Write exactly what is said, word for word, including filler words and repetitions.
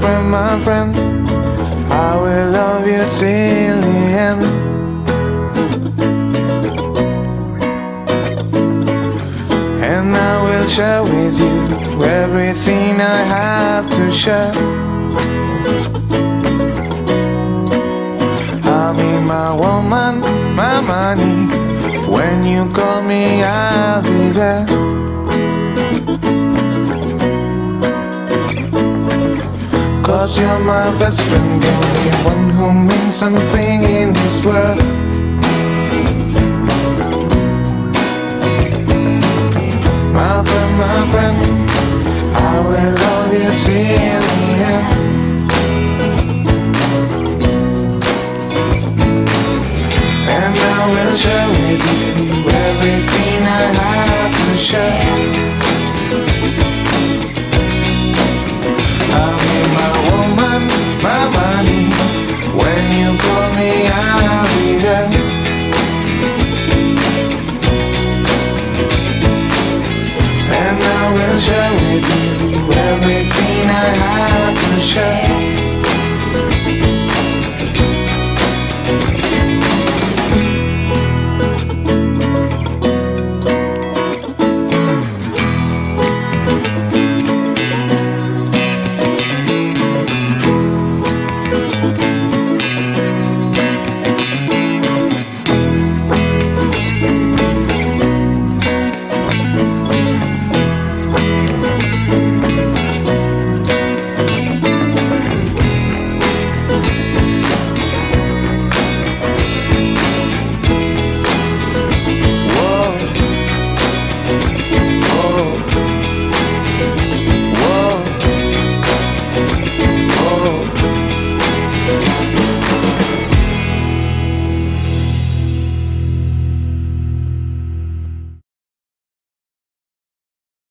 friend, my friend, I will love you till the end. And I will share with you everything I have to share. I'll be my woman, my money. When you call me, I'll be there. Cause you're my best friend, the only one who means something in this world. My friend, my friend, I will love you till the end. And I will share with you everything I have to share. I'll be my woman, my money. When you call me, I'll be there. And I will share with you everything I have to share.